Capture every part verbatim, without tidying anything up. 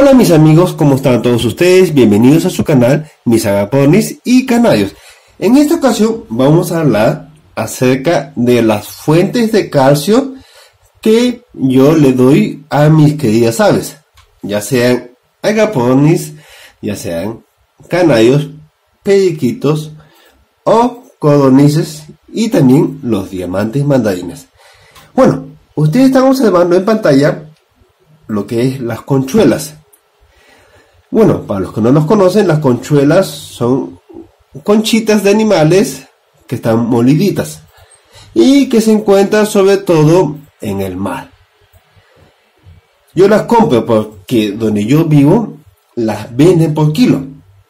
Hola mis amigos, ¿cómo están todos ustedes? Bienvenidos a su canal, mis agapornis y canarios. En esta ocasión vamos a hablar acerca de las fuentes de calcio que yo le doy a mis queridas aves, ya sean agapornis, ya sean canarios, periquitos o codornices y también los diamantes mandarines. Bueno, ustedes están observando en pantalla lo que es las conchuelas. Bueno, para los que no los conocen, las conchuelas son conchitas de animales que están moliditas y que se encuentran sobre todo en el mar. Yo las compro porque donde yo vivo las venden por kilo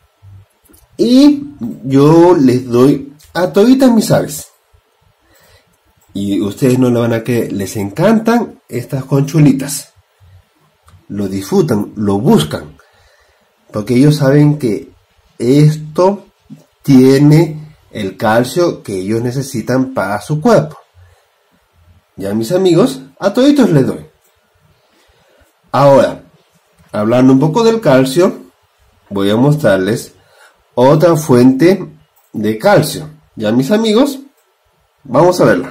y yo les doy a toditas mis aves. Y ustedes no lo van a creer, les encantan estas conchuelitas. Lo disfrutan, lo buscan, porque ellos saben que esto tiene el calcio que ellos necesitan para su cuerpo. Ya mis amigos, a toditos les doy. Ahora, hablando un poco del calcio, voy a mostrarles otra fuente de calcio. Ya mis amigos, vamos a verla.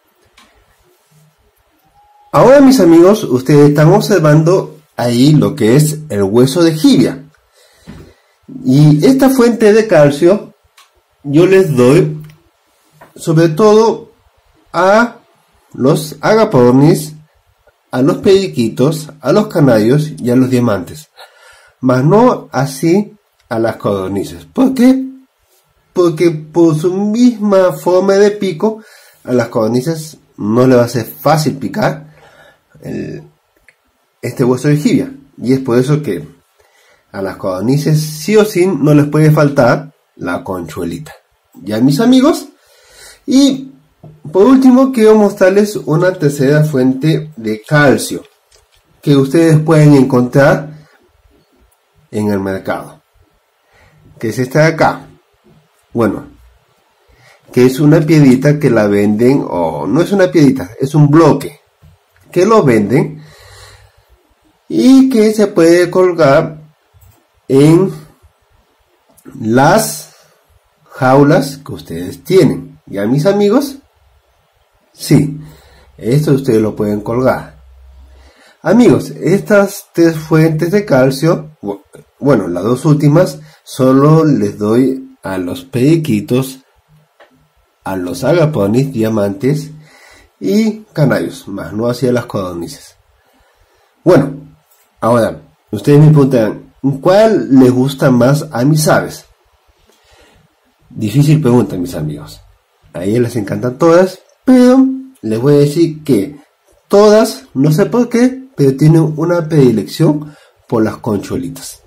Ahora mis amigos, ustedes están observando ahí lo que es el hueso de jibia. Y esta fuente de calcio yo les doy sobre todo a los agapornis, a los periquitos, a los canarios y a los diamantes, mas no así a las codornices. ¿Por qué? Porque por su misma forma de pico a las codornices no le va a ser fácil picar el, este hueso de jibia, y es por eso que a las codornices sí o sí no les puede faltar la conchuelita. Ya mis amigos, y por último quiero mostrarles una tercera fuente de calcio que ustedes pueden encontrar en el mercado, que es esta de acá. Bueno, que es una piedrita que la venden, o no es una piedrita, es un bloque que lo venden y que se puede colgar en las jaulas que ustedes tienen. Ya mis amigos, sí, esto ustedes lo pueden colgar. Amigos, estas tres fuentes de calcio, bueno, las dos últimas solo les doy a los periquitos, a los agapornis, diamantes y canarios, más no hacia las codornices. Bueno, ahora ustedes me preguntan, ¿cuál les gusta más a mis aves? Difícil pregunta, mis amigos. A ellas les encantan todas, pero les voy a decir que todas, no sé por qué, pero tienen una predilección por las conchuelitas.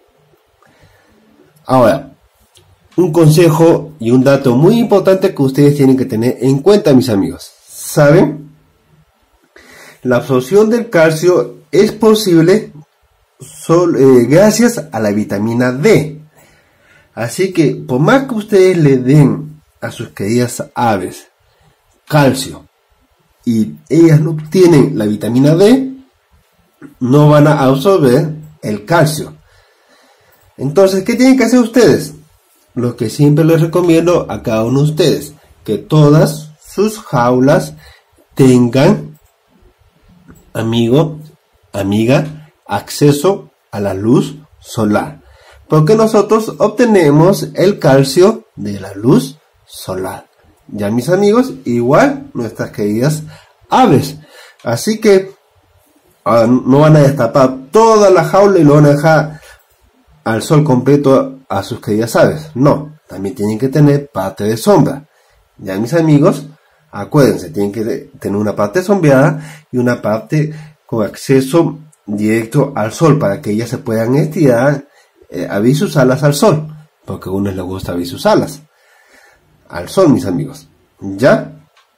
Ahora, un consejo y un dato muy importante que ustedes tienen que tener en cuenta, mis amigos. ¿Saben? La absorción del calcio es posible solo, eh, gracias a la vitamina D. Así que por más que ustedes le den a sus queridas aves calcio y ellas no tienen la vitamina D, no van a absorber el calcio. Entonces, ¿qué tienen que hacer ustedes? Lo que siempre les recomiendo a cada uno de ustedes, que todas sus jaulas tengan, amigo, amiga, acceso a la luz solar, porque nosotros obtenemos el calcio de la luz solar. Ya mis amigos, igual nuestras queridas aves. Así que uh, no van a destapar toda la jaula y lo van a dejar al sol completo a sus queridas aves. No, también tienen que tener parte de sombra. Ya mis amigos, acuérdense, tienen que tener una parte sombreada y una parte con acceso directo al sol para que ellas se puedan estirar, eh, abrir sus alas al sol, porque a unos les gusta abrir sus alas al sol, mis amigos. ¿Ya?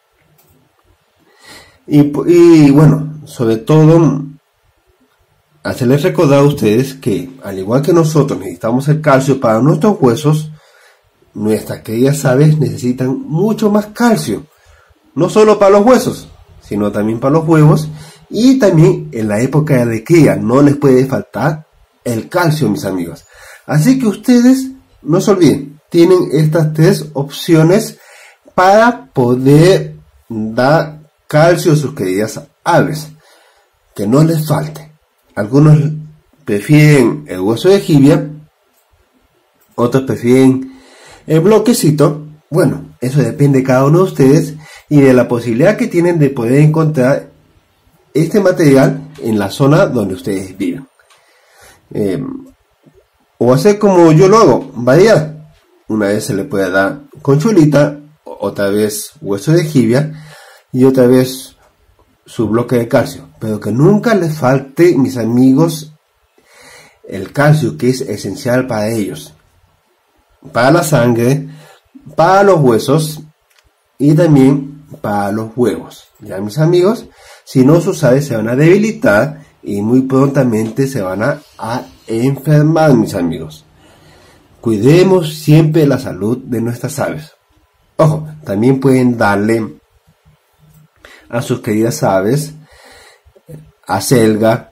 Y, y bueno, sobre todo, hacerles recordar a ustedes que, al igual que nosotros necesitamos el calcio para nuestros huesos, nuestras queridas aves necesitan mucho más calcio. No solo para los huesos, sino también para los huevos. Y también en la época de cría no les puede faltar el calcio, mis amigos. Así que ustedes no se olviden, tienen estas tres opciones para poder dar calcio a sus queridas aves, que no les falte. Algunos prefieren el hueso de jibia, otros prefieren el bloquecito. Bueno, eso depende de cada uno de ustedes y de la posibilidad que tienen de poder encontrar este material en la zona donde ustedes viven. Eh, o hacer como yo lo hago, variar. Una vez se le puede dar concholita, otra vez hueso de jibia y otra vez su bloque de calcio. Pero que nunca les falte, mis amigos, el calcio, que es esencial para ellos, para la sangre, para los huesos y también para los huevos. Ya, mis amigos, si no, sus aves se van a debilitar y muy prontamente se van a, a enfermar, mis amigos. Cuidemos siempre la salud de nuestras aves. Ojo, también pueden darle a sus queridas aves acelga,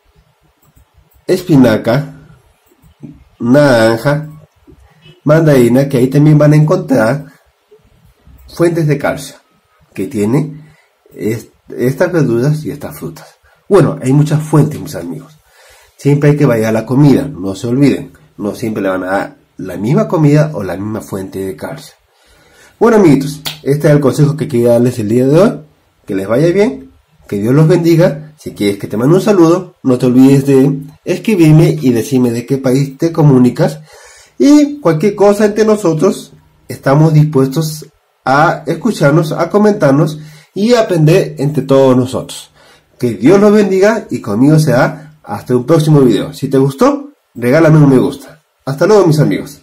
espinaca, naranja, mandarina, que ahí también van a encontrar fuentes de calcio que tiene est estas verduras y estas frutas. Bueno, hay muchas fuentes, mis amigos. Siempre hay que variar la comida, no se olviden. No siempre le van a dar la misma comida o la misma fuente de calcio. Bueno, amiguitos, este es el consejo que quería darles el día de hoy. Que les vaya bien, que Dios los bendiga. Si quieres que te mande un saludo, no te olvides de escribirme y decirme de qué país te comunicas. Y cualquier cosa entre nosotros, estamos dispuestos a escucharnos, a comentarnos y a aprender entre todos nosotros. Que Dios los bendiga y conmigo será hasta un próximo video. Si te gustó, regálame un me gusta. Hasta luego, mis amigos.